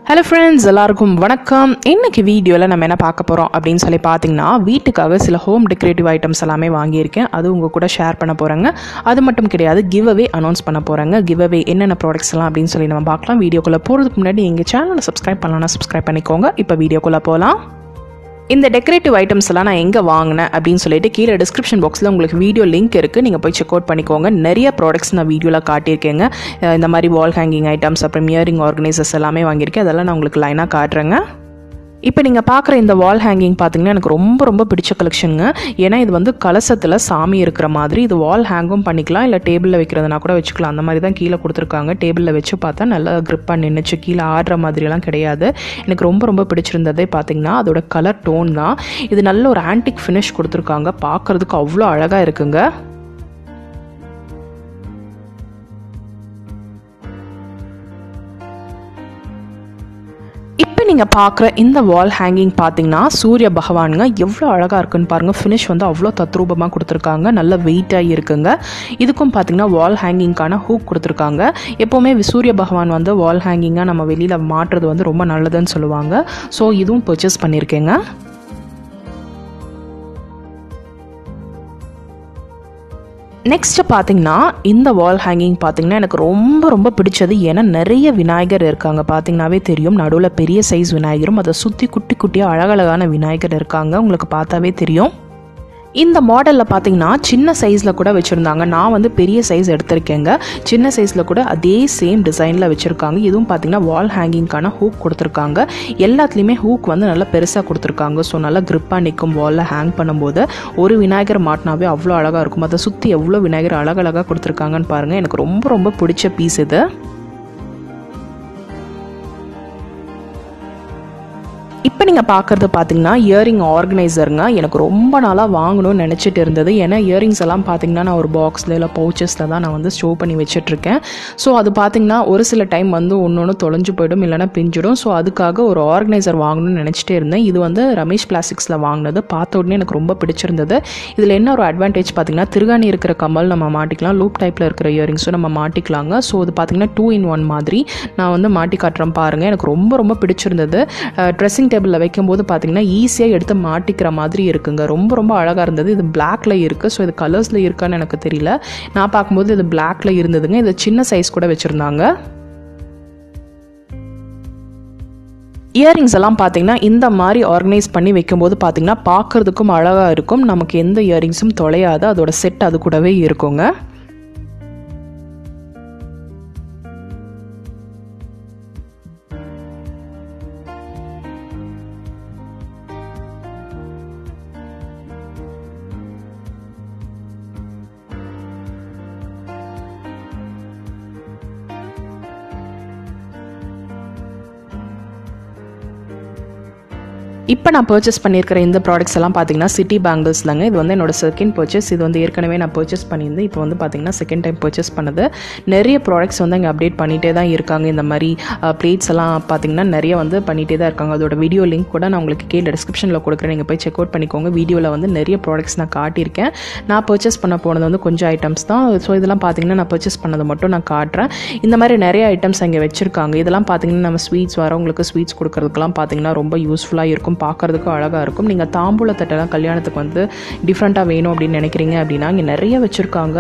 Hello friends, எல்லாருக்கும் வணக்கம். இன்னைக்கு வீடியோல நம்ம என்ன பார்க்க போறோம் அப்படினு சொல்லி பாத்தீங்கன்னா வீட்டுக்காக சில ஹோம் டெக்கரேட்டிவ் ஐட்டம்ஸ் எல்லாமே வாங்கி இருக்கேன். அது உங்க கூட ஷேர் பண்ண போறேங்க. அது மட்டும் கிடையாது, கிவ் அவே அனௌன்ஸ் பண்ண போறேங்க. கிவ் அவே என்னென்ன ப்ராடக்ட்ஸ் எல்லாம் அப்படினு சொல்லி நம்ம பார்க்கலாம். வீடியோக்குள்ள போறதுக்கு முன்னாடி எங்க சேனலை சப்ஸ்கிரைப் பண்ணலனா சப்ஸ்கிரைப் பண்ணிக்கோங்க. இப்போ வீடியோக்குள்ள போலாம். இந்த டெக்கரேட்டிவ் ஐட்டம்ஸ் எல்லாம் நான் எங்கே வாங்கினேன் அப்படின்னு சொல்லிட்டு கீழே டிஸ்கிரிப்ஷன் பாக்ஸில் உங்களுக்கு வீடியோ லிங்க் இருக்குது, நீங்கள் போய் செக் அவுட் பண்ணிக்கோங்க. நிறைய ப்ராடக்ட்ஸ் நான் வீடியோவில் காட்டியிருக்கேங்க. இந்த மாதிரி வால் ஹேங்கிங் ஐட்டம்ஸ், அப்புறம் இயரிங் ஆர்கனைசர்ஸ் எல்லாமே வாங்கியிருக்கேன். அதெல்லாம் நான் உங்களுக்கு லைனாக காட்டுறேங்க. இப்போ நீங்கள் பார்க்குற இந்த வால் ஹேங்கிங் பார்த்தீங்கன்னா எனக்கு ரொம்ப பிடிச்ச கலெக்ஷனுங்க. ஏன்னா இது வந்து கலசத்தில் சாமி இருக்கிற மாதிரி. இது வால் ஹேங்கும் பண்ணிக்கலாம், இல்லை டேபிளில் வைக்கிறதுனா கூட வச்சுக்கலாம். அந்த மாதிரி தான் கீழே கொடுத்துருக்காங்க. டேபிளில் வச்சு பார்த்தா நல்லா க்ரிப்பாக நின்றுச்சு, கீழே ஆடுற மாதிரியெல்லாம் கிடையாது. எனக்கு ரொம்ப பிடிச்சிருந்ததே பார்த்தீங்கன்னா அதோட கலர் டோன் தான். இது நல்ல ஒரு ஆன்டிக் ஃபினிஷ் கொடுத்துருக்காங்க. பார்க்குறதுக்கு அவ்வளோ அழகாக இருக்குங்க. இப்போ நீங்கள் பார்க்குற இந்த வால் ஹேங்கிங் பார்த்தீங்கன்னா சூரிய பகவானுங்க. எவ்வளோ அழகாக இருக்குன்னு பாருங்கள். ஃபினிஷ் வந்து அவ்வளோ தத்ரூபமாக கொடுத்துருக்காங்க. நல்ல வெயிட்டாக இருக்குங்க. இதுக்கும் பார்த்தீங்கன்னா வால் ஹேங்கிங்கான ஹூக் கொடுத்துருக்காங்க. எப்போவுமே சூரிய பகவான் வந்து வால் ஹேங்கிங்காக நம்ம வெளியில் மாட்டுறது வந்து ரொம்ப நல்லதுன்னு சொல்லுவாங்க. ஸோ இதுவும் பர்ச்சேஸ் பண்ணியிருக்கேங்க. நெக்ஸ்ட் பார்த்தீங்கன்னா இந்த வால் ஹேங்கிங் பார்த்தீங்கன்னா எனக்கு ரொம்ப பிடிச்சது. ஏன்னா நிறைய விநாயகர் இருக்காங்க. பார்த்தீங்கன்னாவே தெரியும். நடுவில் பெரிய சைஸ் விநாயகரும் அதை சுற்றி குட்டியாக அழகழகான விநாயகர் இருக்காங்க. உங்களுக்கு பார்த்தாவே தெரியும். இந்த மாடலில் பார்த்தீங்கன்னா சின்ன சைஸில் கூட வச்சுருந்தாங்க. நான் வந்து பெரிய சைஸ் எடுத்திருக்கேங்க. சின்ன சைஸில் கூட அதே சேம் டிசைனில் வச்சுருக்காங்க. இதுவும் பார்த்தீங்கன்னா வால் ஹேங்கிங்கான ஹூக் கொடுத்துருக்காங்க. எல்லாத்துலேயுமே ஹூக் வந்து நல்லா பெருசாக கொடுத்துருக்காங்க. ஸோ நல்லா க்ரிப்பாக நிற்கும். வாலில் ஹேங் பண்ணும்போது ஒரு விநாயகர் மாட்டினாவே அவ்வளோ அழகாக இருக்கும். அதை சுற்றி எவ்வளோ விநாயகர் அழகழகாக கொடுத்துருக்காங்கன்னு பாருங்கள். எனக்கு ரொம்ப பிடிச்ச பீஸ் இது. இப்போ நீங்கள் பார்க்குறது பார்த்தீங்கன்னா இயரிங் ஆர்கனைசருங்க. எனக்கு ரொம்ப நாளாக வாங்கணும்னு நினச்சிட்டு இருந்தது. ஏன்னா இயரிங்ஸ் எல்லாம் பார்த்தீங்கன்னா நான் ஒரு பாக்ஸில் இல்லை பவுச்சஸில் தான் நான் வந்து ஸ்டோர் பண்ணி வச்சிட்ருக்கேன். ஸோ அது பார்த்தீங்கன்னா ஒரு சில டைம் வந்து ஒன்று தொலைஞ்சு போயிடும், இல்லைனா பிஞ்சிடும். ஸோ அதுக்காக ஒரு ஆர்கனைசர் வாங்கணும்னு நினச்சிட்டே இருந்தேன். இது வந்து ரமேஷ் பிளாஸ்டிக்ஸில் வாங்கினது. பார்த்த உடனே எனக்கு ரொம்ப பிடிச்சிருந்தது. இதில் என்ன ஒரு அட்வான்டேஜ் பார்த்தீங்கன்னா திருகாணி இருக்கிற கம்மல் நம்ம மாட்டிக்கலாம், லூப் டைப்பில் இருக்கிற இயரிங்ஸும் நம்ம மாட்டிக்கலாங்க. ஸோ இது பார்த்தீங்கன்னா 2-in-1 மாதிரி. நான் வந்து மாட்டி காட்டுறேன் பாருங்கள். எனக்கு ரொம்ப பிடிச்சிருந்தது. ட்ரெஸ்ஸிங் டேபிளில் வைக்கும்போது பார்த்தீங்கன்னா ஈஸியாக எடுத்து மாட்டிக்கிற மாதிரி இருக்குங்க. ரொம்ப அழகாக இருந்தது. இது பிளாக்ல இருக்குது. ஸோ இது கலர்ஸில் இருக்கான்னு எனக்கு தெரியல. நான் பார்க்கும்போது இது பிளாக்ல இருந்ததுங்க. இது சின்ன சைஸ் கூட வச்சுருந்தாங்க. இயரிங்ஸ் எல்லாம் பார்த்தீங்கன்னா இந்த மாதிரி ஆர்கனைஸ் பண்ணி வைக்கும்போது பார்த்தீங்கன்னா பார்க்குறதுக்கும் அழகாக இருக்கும். நமக்கு எந்த இயரிங்ஸும் தொலையாது. அதோட செட் அது கூடவே இருக்குங்க. இப்போ நான் பர்ச்சேஸ் பண்ணியிருக்கிற இந்த ப்ராடக்ட்ஸ் எல்லாம் பார்த்தீங்கன்னா சிட்டி பேங்கிள்ஸ்லங்க. இது வந்து என்னோட செகண்ட் பர்ச்சேஸ். இது வந்து ஏற்கனவே நான் பர்ச்சேஸ் பண்ணியிருந்தேன். இப்போ வந்து பார்த்தீங்கன்னா செகண்ட் டைம் பர்ச்சேஸ் பண்ணது. நிறைய ப்ராடக்ட்ஸ் வந்து அங்கே அப்டேட் பண்ணிகிட்டே தான் இருக்காங்க. இந்த மாதிரி பிளேட்ஸ் எல்லாம் பார்த்தீங்கன்னா நிறைய வந்து பண்ணிகிட்டே தான் இருக்காங்க. அதோட வீடியோ லிங்க் கூட நான் உங்களுக்கு கீழே டிஸ்கிரிப்ஷனில் கொடுக்குறேன். நீங்கள் போய் செக் அவுட் பண்ணிக்கோங்க. வீடியோவில் வந்து நிறைய ப்ராடக்ட்ஸ் நான் காட்டியிருக்கேன். நான் பர்ச்சேஸ் பண்ண போனது வந்து கொஞ்சம் ஐட்டம்ஸ் தான். ஸோ இதெல்லாம் பார்த்தீங்கன்னா நான் பர்ச்சேஸ் பண்ணதை மட்டும் நான் காட்டுறேன். இந்த மாதிரி நிறைய ஐட்டம்ஸ் அங்கே வச்சுருக்காங்க. இதெல்லாம் பார்த்தீங்கன்னா நம்ம ஸ்வீட்ஸ் வரவங்களுக்கு ஸ்வீட்ஸ் கொடுக்கறதுக்கெல்லாம் பார்த்தீங்கன்னா ரொம்ப யூஸ்ஃபுல்லாக இருக்கும். பார்க்குறதுக்கும் அழகாக இருக்கும். நீங்கள் தாம்பூல தட்டெல்லாம் கல்யாணத்துக்கு வந்து டிஃப்ரெண்ட்டாக வேணும் அப்படின்னு நினைக்கிறீங்க அப்படின்னா இங்கே நிறைய வச்சுருக்காங்க.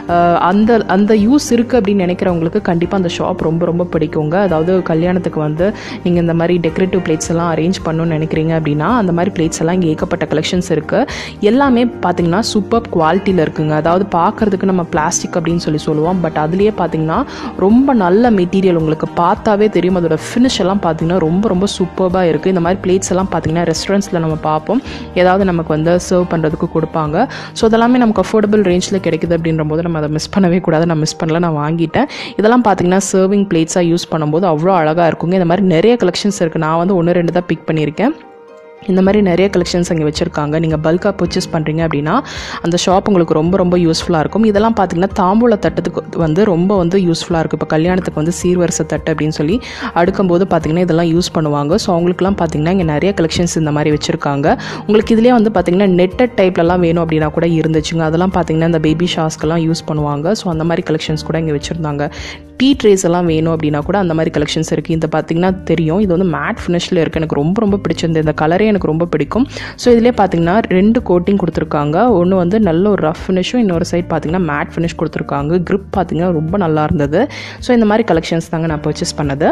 அந்த யூஸ் இருக்குது அப்படின்னு நினைக்கிறவங்களுக்கு கண்டிப்பாக அந்த ஷாப் ரொம்ப பிடிக்குங்க. அதாவது கல்யாணத்துக்கு வந்து நீங்கள் இந்த மாதிரி டெக்கரேட்டிவ் பிளேட்ஸ் எல்லாம் அரேஞ்ச் பண்ணணும்னு நினைக்கிறீங்க அப்படின்னா அந்த மாதிரி பிளேட்ஸ் எல்லாம் இங்கே ஏகப்பட்ட கலெக்ஷன்ஸ் இருக்குது. எல்லாமே பார்த்தீங்கன்னா சூப்பர் குவாலிட்டியில் இருக்குங்க. அதாவது பார்க்குறதுக்கு நம்ம பிளாஸ்டிக் அப்படின்னு சொல்லுவோம். பட் அதுலேயே பார்த்தீங்கன்னா ரொம்ப நல்ல மெட்டீரியல். உங்களுக்கு பார்த்தாவே தெரியும். அதோட ஃபினிஷ் எல்லாம் பார்த்தீங்கன்னா ரொம்ப சூப்பராக இருக்குது. இந்த மாதிரி பிளேட்ஸ் எல்லாம் பார்த்தீங்கன்னா ரெஸ்டாரண்ட்ஸில் நம்ம பார்ப்போம். ஏதாவது நமக்கு வந்து சர்வ் பண்ணுறதுக்கு கொடுப்பாங்க. ஸோ அதெல்லாமே நமக்கு அஃபோர்டபுள் ரேஞ்சில் கிடைக்குது அப்படின்ற போது நம்ம அதை மிஸ் பண்ணவே கூடாது. நான் மிஸ் பண்ணல, நான் வாங்கிட்டேன். இதெல்லாம் பார்த்தீங்கன்னா சர்விங் பிளேட்ஸாக யூஸ் பண்ணும்போது அவ்வளோ அழகாக இருக்குங்க. இந்த மாதிரி நிறைய கலெக்ஷன்ஸ் இருக்குது. நான் வந்து 1-2 தான் பிக் பண்ணியிருக்கேன். இந்த மாதிரி நிறைய கலெக்ஷன்ஸ் அங்கே வச்சுருக்காங்க. நீங்கள் பல்காக பர்ச்சேஸ் பண்ணுறீங்க அப்படின்னா அந்த ஷாப் உங்களுக்கு ரொம்ப யூஸ்ஃபுல்லாக இருக்கும். இதெல்லாம் பார்த்தீங்கன்னா தாம்பூல தட்டத்துக்கு வந்து ரொம்ப யூஸ்ஃபுல்லாக இருக்குது. இப்போ கல்யாணத்துக்கு வந்து சீர்வரிசை தட்டு அப்படின்னு சொல்லி அடுக்கும்போது பார்த்தீங்கன்னா இதெல்லாம் யூஸ் பண்ணுவாங்க. ஸோ அவங்களுக்குலாம் பார்த்தீங்கன்னா இங்கே நிறைய கலெக்ஷன்ஸ் இந்த மாதிரி வச்சுருக்காங்க. உங்களுக்கு இதிலே வந்து பார்த்தீங்கன்னா நெட்டட் டைப்லலாம் வேணும் அப்படின்னா கூட இருந்துச்சுங்க. அதெல்லாம் பார்த்தீங்கன்னா இந்த பேபி ஷாஸ்க்கெல்லாம் யூஸ் பண்ணுவாங்க. ஸோ அந்த மாதிரி கலெக்ஷன்ஸ் கூட இங்கே வச்சுருந்தாங்க. டீ ட்ரேஸ் எல்லாம் வேணும் அப்படின்னா கூட அந்த மாதிரி கலெக்ஷன்ஸ் இருக்குது. இது பார்த்திங்கன்னா தெரியும், இது வந்து மேட் ஃபினிஷில் இருக்குது. எனக்கு ரொம்ப ரொம்ப பிடிச்சிருந்தது, இந்த கலரே எனக்கு ரொம்ப பிடிக்கும். ஸோ இதிலே பார்த்திங்கன்னா 2 கோட்டிங் கொடுத்துருக்காங்க. ஒன்று வந்து நல்ல ஒரு ரஃப் ஃபினிஷும், இன்னொரு சைட் பார்த்திங்கன்னா மேட் ஃபினிஷ் கொடுத்துருக்காங்க. க்ரிப் பார்த்திங்கன்னா ரொம்ப நல்லா இருந்தது. ஸோ இந்த மாதிரி கலெக்ஷன்ஸ் தாங்க நான் பர்ச்சேஸ் பண்ணது.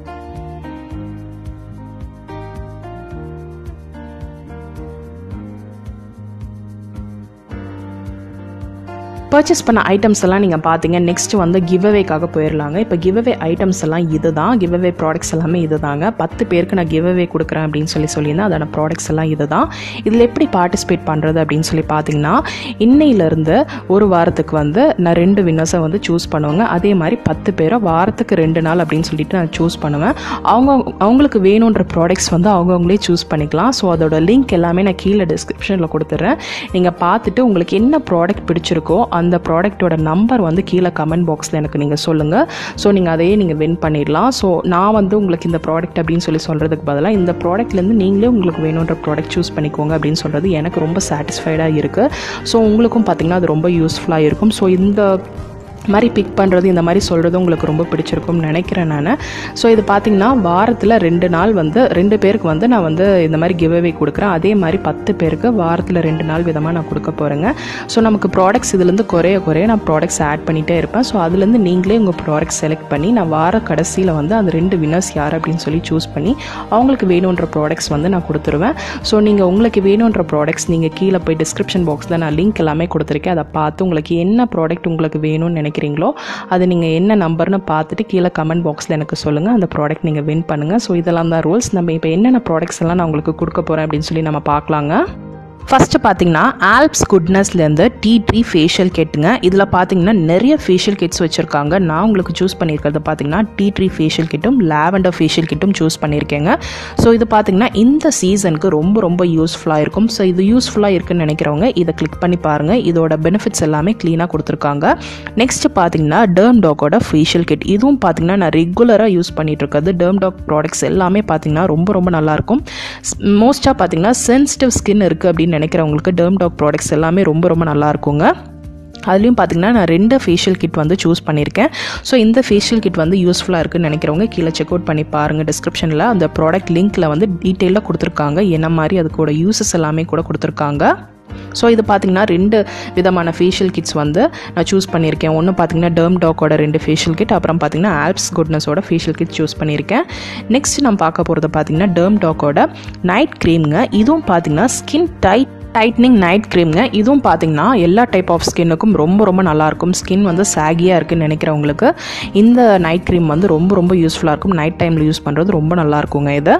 பர்ச்சேஸ் பண்ண ஐட்டம்ஸ் எல்லாம் நீங்கள் பார்த்தீங்க. நெக்ஸ்ட் வந்து கிவ்அவேக்காக போயிடலாங்க. இப்போ கிவ்அவே ஐட்டம்ஸ் எல்லாம் இது தான், கிவ்அவே ப்ராடக்ட்ஸ் எல்லாமே இது தாங்க. 10 பேருக்கு நான் கிவ்அவே கொடுக்குறேன் அப்படின்னு சொல்லியிருந்தேன். அதோட ப்ராடக்ட்ஸ் எல்லாம் இது தான். இதில் எப்படி பார்ட்டிசிபேட் பண்ணுறது அப்படின்னு சொல்லி பார்த்தீங்கன்னா, இன்னையிலேருந்து ஒரு வாரத்துக்கு வந்து நான் 2 வின்னர்ஸை வந்து சூஸ் பண்ணுவேங்க. அதே மாதிரி 10 பேரை வாரத்துக்கு 2 நாள் அப்படின்னு சொல்லிட்டு நான் சூஸ் பண்ணுவேன். அவங்களுக்கு வேணுன்ற ப்ராடக்ட்ஸ் வந்து அவங்களே சூஸ் பண்ணிக்கலாம். ஸோ அதோட லிங்க் எல்லாமே நான் கீழே டிஸ்கிரிப்ஷனில் கொடுத்துட்றேன். நீங்கள் பார்த்துட்டு உங்களுக்கு என்ன ப்ராடக்ட் பிடிச்சிருக்கோ அந்த ப்ராடக்ட்டோட நம்பர் வந்து கீழே கமெண்ட் பாக்ஸில் எனக்கு நீங்கள் சொல்லுங்கள். ஸோ நீங்கள் அதையே நீங்கள் வின் பண்ணிடலாம். ஸோ நான் வந்து உங்களுக்கு இந்த ப்ராடக்ட் அப்படின்னு சொல்கிறதுக்கு பதிலாக இந்த ப்ராடக்ட்லேருந்து நீங்களே உங்களுக்கு வேணுன்ற ப்ராடக்ட் சூஸ் பண்ணிக்கோங்க அப்படின்னு சொல்கிறது எனக்கு ரொம்ப சாட்டிஸ்ஃபைடாக இருக்குது. ஸோ உங்களுக்கும் பார்த்திங்கன்னா அது ரொம்ப யூஸ்ஃபுல்லாக இருக்கும். ஸோ இந்த மாதிரி பிக் பண்ணுறது, இந்த மாதிரி சொல்கிறது உங்களுக்கு ரொம்ப பிடிச்சிருக்கும்னு நினைக்கிறேன் நான். ஸோ இது பார்த்திங்கன்னா வாரத்தில் 2 நாள் வந்து 2 பேருக்கு வந்து நான் வந்து இந்த மாதிரி கிவ்அவே கொடுக்குறேன். அதே மாதிரி 10 பேருக்கு வாரத்தில் 2 நாள் விதமாக நான் கொடுக்க போகிறேங்க. ஸோ நமக்கு ப்ராடக்ட்ஸ் இதுலேருந்து குறைய நான் ப்ராடக்ட்ஸ் ஆட் பண்ணிகிட்டே இருப்பேன். ஸோ அதுலேருந்து நீங்களே உங்கள் ப்ராடக்ட்ஸ் செலக்ட் பண்ணி நான் வார கடைசியில் வந்து அந்த 2 வின்னர்ஸ் யார் அப்படின்னு சொல்லி சூஸ் பண்ணி அவங்களுக்கு வேணுன்ற ப்ராடக்ட்ஸ் வந்து நான் கொடுத்துருவேன். ஸோ நீங்கள் உங்களுக்கு வேணுன்ற ப்ராடக்ட்ஸ் நீங்கள் கீழே போய் டிஸ்கிரிப்ஷன் பாக்ஸில் நான் லிங்க் எல்லாமே கொடுத்துருக்கேன். அதை பார்த்து உங்களுக்கு என்ன ப்ராடக்ட் உங்களுக்கு வேணும்னு நினைக்கிறீங்களோ அது நீங்கள் என்ன நம்பர்னு பார்த்துட்டு கீழே கமெண்ட் பாக்ஸில் எனக்கு சொல்லுங்கள். அந்த ப்ராடக்ட் நீங்கள் வின் பண்ணுங்கள். ஸோ இதெல்லாம் தான் ரூல்ஸ். நம்ம இப்போ என்னென்ன ப்ராடக்ட்ஸ் எல்லாம் நான் உங்களுக்கு கொடுக்க போகிறேன் அப்படின்னு சொல்லி நம்ம பார்க்கலாங்க. ஃபஸ்ட்டு பார்த்தீங்கன்னா ஆல்ப்ஸ் குட்னஸ்லேருந்து டீ ட்ரீ ஃபேஷியல் கிட்டுங்க. இதில் பார்த்தீங்கன்னா நிறைய ஃபேஷியல் கிட்ஸ் வச்சுருக்காங்க. நான் உங்களுக்கு சூஸ் பண்ணியிருக்கிறது பார்த்தீங்கன்னா டீ ட்ரீ ஃபேஷியல் கிட்டும் லாவெண்டர் ஃபேஷியல் கிட்டும் சூஸ் பண்ணியிருக்கேங்க. ஸோ இது பார்த்தீங்கன்னா இந்த சீசனுக்கு ரொம்ப ரொம்ப யூஸ்ஃபுல்லாக இருக்கும். ஸோ இது யூஸ்ஃபுல்லாக இருக்குன்னு நினைக்கிறவங்க இதை கிளிக் பண்ணி பாருங்கள். இதோட பெனிஃபிட்ஸ் எல்லாமே க்ளீனாக கொடுத்துருக்காங்க. நெக்ஸ்ட்டு பார்த்தீங்கன்னா டெர்ம் டாக்கோட ஃபேஷியல் கிட். இதுவும் பார்த்தீங்கன்னா நான் ரெகுலராக யூஸ் பண்ணிட்டு இருக்கிறது. டெர்ம் டாக் ப்ராடக்ட்ஸ் எல்லாமே பார்த்தீங்கன்னா ரொம்ப ரொம்ப நல்லாயிருக்கும். மோஸ்ட்டாக பார்த்தீங்கன்னா சென்சிட்டிவ் ஸ்கின் இருக்குது அப்படின்னு நினைக்கிறவங்களுக்கு டெர்ம் டாக் ப்ராடக்ட்ஸ் எல்லாமே ரொம்ப ரொம்ப நல்லா இருக்குங்க. அதுலேயும் பார்த்தீங்கன்னா நான் 2 ஃபேஷியல் கிட் வந்து சூஸ் பண்ணியிருக்கேன். ஸோ இந்த ஃபேஷியல் கிட் வந்து யூஸ்ஃபுல்லாக இருக்குன்னு நினைக்கிறவங்க கீழே செக் அவுட் பண்ணி பாருங்கள். டிஸ்கிரிப்ஷனில் அந்த ப்ராடக்ட் லிங்க்கில் வந்து டீட்டெயிலாக கொடுத்துருக்காங்க. என்ன மாதிரி அதுக்கூட யூசஸ் எல்லாமே கூட கொடுத்துருக்காங்க. ஸோ இது பார்த்தீங்கன்னா 2 விதமான ஃபேஷியல் கிட்ஸ் வந்து நான் சூஸ் பண்ணியிருக்கேன். ஒன்று பார்த்தீங்கன்னா டெர்ம் டாக்கோட 2 ஃபேஷியல் கிட், அப்புறம் பார்த்தீங்கன்னா ஆல்ப்ஸ் குட்னஸோட ஃபேஷியல் கிட் சூஸ் பண்ணியிருக்கேன். நெக்ஸ்ட் நம்ம பார்க்க போகிறது பார்த்தீங்கன்னா டெர்ம் டாக்கோட நைட் க்ரீம்ங்க. இதுவும் பார்த்தீங்கன்னா ஸ்கின் டைட்னிங் நைட் க்ரீம்ங்க. இதுவும் பார்த்தீங்கன்னா எல்லா டைப் ஆஃப் ஸ்கின்னுக்கும் ரொம்ப ரொம்ப நல்லாயிருக்கும். ஸ்கின் வந்து சாகியாக இருக்குன்னு நினைக்கிறவங்களுக்கு இந்த நைட் க்ரீம் வந்து ரொம்ப ரொம்ப யூஸ்ஃபுல்லாக இருக்கும். நைட் டைமில் யூஸ் பண்ணுறது ரொம்ப நல்லாயிருக்குங்க இது.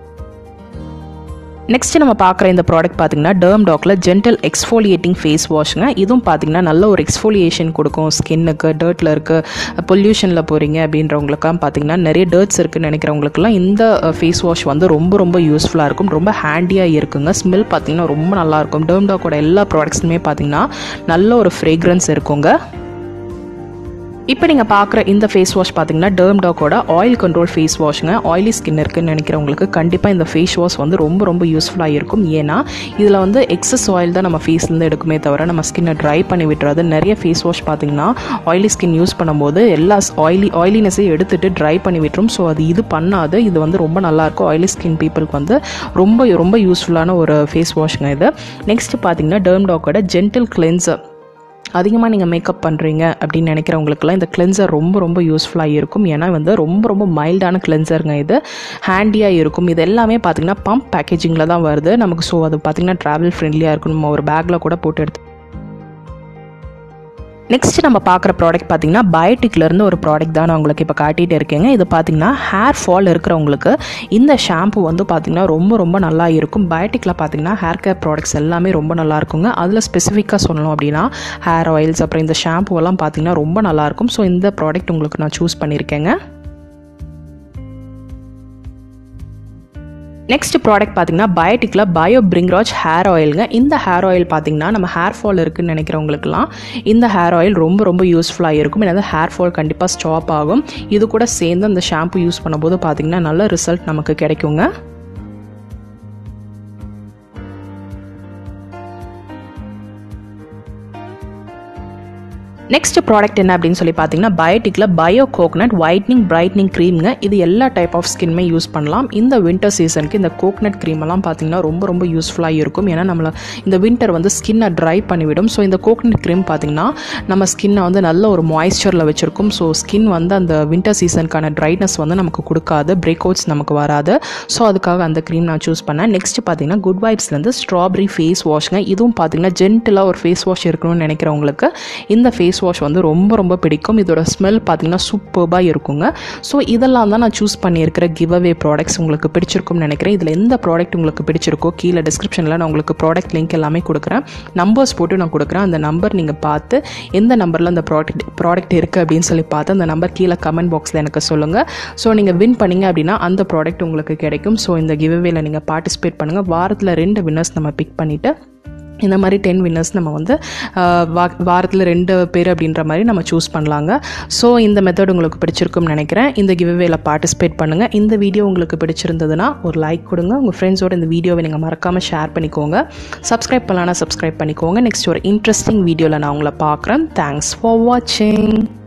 நெக்ஸ்ட் நம்ம பார்க்குற இந்த ப்ராடக்ட் பார்த்தீங்கன்னா டெர்ம் டாக்ல ஜென்டல் எக்ஸ்ஃபோலியேட்டிங் ஃபேஸ் வாஷுங்க. இதுவும் பார்த்தீங்கன்னா நல்ல ஒரு எக்ஸ்ஃபோலியேஷன் கொடுக்கும் ஸ்கின்னுக்கு. டர்ட்டில் இருக்குது, பொல்யூஷனில் போகிறீங்க அப்படின்றவங்களுக்கெல்லாம் பார்த்தீங்கன்னா நிறைய டர்ட்ஸ் இருக்குன்னு நினைக்கிறவங்களுக்குலாம் இந்த ஃபேஸ் வாஷ் வந்து ரொம்ப ரொம்ப யூஸ்ஃபுல்லாக இருக்கும். ரொம்ப ஹேண்டியாக இருக்குங்க. ஸ்மெல் பார்த்தீங்கன்னா ரொம்ப நல்லாயிருக்கும். டெர்ம் டாக்கோட எல்லா ப்ராடக்ட்ஸுமே பார்த்தீங்கன்னா நல்ல ஒரு ஃப்ரேக்ரன்ஸ் இருக்குங்க. இப்போ நீங்கள் பார்க்குற இந்த ஃபேஸ் வாஷ் பார்த்தீங்கன்னா டெர்ம் டாக்கோட ஆயில் கண்ட்ரோல் ஃபேஸ் வாஷுங்க. ஆயிலி ஸ்கின் இருக்குன்னு நினைக்கிறவங்களுக்கு கண்டிப்பாக இந்த ஃபேஸ் வாஷ் வந்து ரொம்ப ரொம்ப யூஸ்ஃபுல்லாக இருக்கும். ஏன்னா இதில் வந்து எக்ஸஸ் ஆயில் தான் நம்ம ஃபேஸ்லேருந்து எடுக்குமே தவிர நம்ம ஸ்கின்னை ட்ரை பண்ணி விட்டுறது. நிறைய ஃபேஸ் வாஷ் பார்த்தீங்கன்னா ஆயிலி ஸ்கின் யூஸ் பண்ணும்போது எல்லா ஆயிலினஸையும் எடுத்துகிட்டு ட்ரை பண்ணி விட்டுரும். ஸோ அது இது பண்ணாது. இது வந்து ரொம்ப நல்லாயிருக்கும். ஆயிலி ஸ்கின் பீப்புளுக்கு வந்து ரொம்ப ரொம்ப யூஸ்ஃபுல்லான ஒரு ஃபேஸ் வாஷுங்க இது. நெக்ஸ்ட்டு பார்த்தீங்கன்னா டெர்ம் டாக்கோட ஜென்டில் கிளென்சர். அதிகமாக நீங்கள் மேக்கப் பண்ணுறீங்க அப்படின்னு நினைக்கிறவங்களுக்குலாம் இந்த கிளென்சர் ரொம்ப ரொம்ப யூஸ்ஃபுல்லாக இருக்கும். ஏன்னா வந்து ரொம்ப ரொம்ப மைல்டான கிளென்சருங்க. இது ஹேண்டியாக இருக்கும். இது எல்லாமே பார்த்திங்கன்னா பம்ப் பேக்கேஜிங்கில் தான் வருது நமக்கு. ஸோ அது பார்த்திங்கன்னா ட்ராவல் ஃப்ரெண்ட்லியாக இருக்கும். நம்ம ஒரு பேக்கில் கூட போட்டு எடுத்து. நெக்ஸ்ட் நம்ம பார்க்குற ப்ராடக்ட் பார்த்தீங்கன்னா பயோட்டிக்லேருந்து ஒரு ப்ராடக்ட் தான் நான் உங்களுக்கு இப்போ காட்டிகிட்டு இருக்கேங்க. இது பார்த்தீங்கன்னா ஹேர் ஃபால் இருக்கிறவங்களுக்கு இந்த ஷாம்பு வந்து பார்த்திங்கன்னா ரொம்ப ரொம்ப நல்லா இருக்கும். பயோட்டிக்கில் பார்த்தீங்கன்னா ஹேர் கேர் ப்ராடக்ட்ஸ் எல்லாமே ரொம்ப நல்லா இருக்குங்க. அதில் ஸ்பெசிஃபிக்காக சொல்லணும் அப்படின்னா ஹேர் ஆயில்ஸ் அப்புறம் இந்த ஷாம்புவெல்லாம் பார்த்திங்கன்னா ரொம்ப நல்லாயிருக்கும். ஸோ இந்த ப்ராடக்ட் உங்களுக்கு நான் சூஸ் பண்ணியிருக்கேங்க. நெக்ஸ்ட் ப்ராடக்ட் பார்த்தீங்கன்னா பயோட்டிக்கில் பயோ பிரிங்ராஜ் ஹேர் ஆயிலுங்க. இந்த ஹேர் ஆயில் பார்த்தீங்கன்னா நம்ம ஹேர் ஃபால் இருக்குன்னு நினைக்கிறவங்களுக்குலாம் இந்த ஹேர் ஆயில் ரொம்ப ரொம்ப யூஸ்ஃபுல்லாக இருக்கும். ஏன்னா ஹேர் ஃபால் கண்டிப்பாக ஸ்டாப் ஆகும். இது கூட சேர்ந்து அந்த ஷாம்பு யூஸ் பண்ணும்போது பார்த்தீங்கன்னா நல்ல ரிசல்ட் நமக்கு கிடைக்குங்க. நெக்ஸ்ட் ப்ராடக்ட் என்ன அப்படின்னு சொல்லி பார்த்தீங்கன்னா பயோட்டிக்கில் பயோ கோகனட் ஒயிட்னிங் பிரைட்னிங் க்ரீம்ங்க. இது எல்லா டைப் ஆஃப் ஸ்கின்மே யூஸ் பண்ணலாம். இந்த வின்டர் சீசனுக்கு இந்த கோகனட் க்ரீம் எல்லாம் பார்த்தீங்கன்னா ரொம்ப ரொம்ப யூஸ்ஃபுல்லாக இருக்கும். ஏன்னா நம்மளை இந்த வின்டர் வந்து ஸ்கின்னை ட்ரை பண்ணிவிடும். ஸோ இந்த கோகனட் க்ரீம் பார்த்தீங்கன்னா நம்ம ஸ்கின்னை வந்து நல்ல ஒரு மாய்ஸ்சரில் வச்சுருக்கும். ஸோ ஸ்கின் வந்து அந்த வின்டர் சீசனுக்கான ட்ரைனஸ் வந்து நமக்கு கொடுக்காது, பிரேக் அவுட்ஸ் நமக்கு வராது. ஸோ அதுக்காக அந்த க்ரீம் நான் சூஸ் பண்ணேன். நெக்ஸ்ட் பார்த்தீங்கன்னா குட் வைப்ஸ்லேருந்து ஸ்ட்ராபெரி ஃபேஸ் வாஷ்ங்க. இதுவும் பார்த்தீங்கன்னா ஜென்டிலாக ஒரு ஃபேஸ் வாஷ் இருக்கணும்னு நினைக்கிறவங்களுக்கு இந்த ஃபேஸ் வாஷ் வந்து ரொம்ப ரொம்ப பிடிக்கும். இதோட ஸ்மெல் பார்த்தீங்கன்னா சூப்பர்பாக இருக்குங்க. ஸோ இதெல்லாம் தான் நான் சூஸ் பண்ணியிருக்கிற கிவ் அவே ப்ராடக்ட்ஸ். உங்களுக்கு பிடிச்சிருக்கும்னு நினைக்கிறேன். இதில் எந்த ப்ராடக்ட் உங்களுக்கு பிடிச்சிருக்கோ கீழே டிஸ்கிரிப்ஷனில் நான் உங்களுக்கு ப்ராடக்ட் லிங்க் எல்லாமே கொடுக்குறேன். நம்பர்ஸ் போட்டு நான் கொடுக்குறேன். அந்த நம்பர் நீங்கள் பார்த்து எந்த நம்பரில் அந்த ப்ராடக்ட் இருக்குது அப்படின்னு சொல்லி பார்த்து அந்த நம்பர் கீழே கமெண்ட் பாக்ஸில் எனக்கு சொல்லுங்கள். ஸோ நீங்கள் வின் பண்ணிங்க அப்படின்னா அந்த ப்ராடக்ட் உங்களுக்கு கிடைக்கும். ஸோ இந்த கிவ் அவேல நீங்கள் பார்ட்டிசிபேட் பண்ணுங்கள். வாரத்தில் 2 வின்னர்ஸ் நம்ம பிக் பண்ணிவிட்டு இந்த மாதிரி 10 வின்னர்ஸ் நம்ம வந்து வாரத்தில் 2 பேர் அப்படின்ற மாதிரி நம்ம சூஸ் பண்ணலாங்க. ஸோ இந்த மெத்தட் உங்களுக்கு பிடிச்சிருக்கும்னு நினைக்கிறேன். இந்த கிவ் அவேல பார்ட்டிசிபேட் பண்ணுங்கள். இந்த வீடியோ உங்களுக்கு பிடிச்சிருந்ததுன்னா ஒரு லைக் கொடுங்க. உங்கள் ஃப்ரெண்ட்ஸோட இந்த வீடியோவை நீங்கள் மறக்காமல் ஷேர் பண்ணிக்கோங்க. சப்ஸ்கிரைப் பண்ணலான்னா சப்ஸ்கிரைப் பண்ணிக்கோங்க. நெக்ஸ்ட் ஒரு இன்ட்ரெஸ்டிங் வீடியோவில் நான் உங்களை பார்க்குறேன். தேங்க்ஸ் ஃபார் வாட்சிங்.